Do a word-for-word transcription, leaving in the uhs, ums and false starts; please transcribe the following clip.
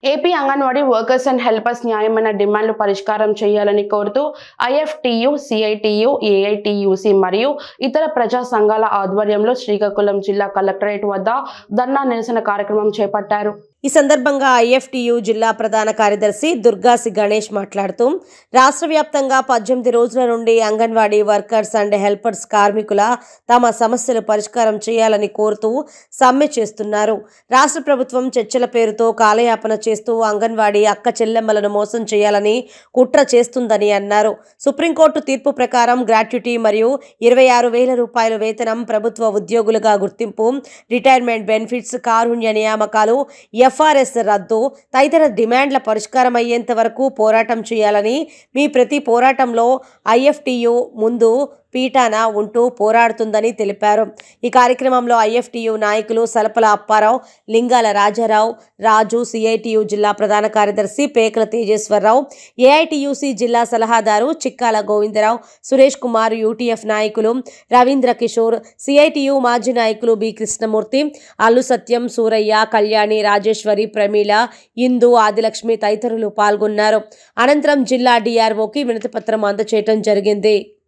AP Anganwadi workers and helpers న్యాయమైన డిమాండ్లు పరిష్కారం చేయాలని కోరుతూ ఐఎఫ్టియు, సిఐటియు, ఏఐటియుసి మరియు ఇతర ప్రజా సంఘాల ఆధ్వర్యంలో శ్రీకాకుళం జిల్లా కలెక్టరేట్ వద్ద ధర్నా నిరసన కార్యక్రమం చేపట్టారు. ఈ సందర్భంగా ఐఎఫ్టియు జిల్లా ప్రధాన కార్యదర్శి దుర్గాసి గణేష్ మాట్లాడుతూ రాష్ట్ర వ్యాప్తంగా పద్దెనిమిది రోజుల నుండి అంగన్వాడీ వర్కర్స్ అండ్ హెల్పర్స్ కార్మికుల తమ సమస్యలు పరిష్కారం చేయాలని కోరుతూ సమ్మె చేస్తున్నారు. రాష్ట్ర ప్రభుత్వం చర్చల పేరుతో కాలయాపన చేస్తూ అంగన్వాడీ అక్క చెల్లెమ్మలను మోసం చేయాలని కుట్ర చేస్తుందని అన్నారు. సుప్రీంకోర్టు తీర్పు ప్రకారం గ్రాట్యుటీ మరియు ఇరవై ఆరు వేల రూపాయల వేతనం, ప్రభుత్వ ఉద్యోగులుగా గుర్తింపు, రిటైర్మెంట్ బెనిఫిట్స్, కారుణ్య నియామకాలు, ఎఫ్ఆర్ఎస్ రద్దు తదితర డిమాండ్ల పరిష్కారం అయ్యేంత వరకు పోరాటం చేయాలని, మీ ప్రతి పోరాటంలో ఐఎఫ్టియు ముందు పీఠాన ఉంటూ పోరాడుతుందని తెలిపారు. ఈ కార్యక్రమంలో ఐఎఫ్టియు నాయకులు సలపల అప్పారావు, లింగాల రాజారావు, రాజు, సిఐటియు జిల్లా ప్రధాన కార్యదర్శి పేకల తేజేశ్వరరావు, ఏఐటియుసి జిల్లా సలహాదారు చిక్కాల గోవిందరావు, సురేష్ కుమార్, యూటీఎఫ్ నాయకులు రవీంద్ర కిషోర్, సిఐటియు మాజీ నాయకులు బి కృష్ణమూర్తి, అల్లు సత్యం, సూరయ్య, కళ్యాణి, రాజేశ్వరి, ప్రమీల, ఇందు, ఆదిలక్ష్మి తదితరులు పాల్గొన్నారు. అనంతరం జిల్లా డిఆర్ఓకి వినతిపత్రం అందజేయడం జరిగింది.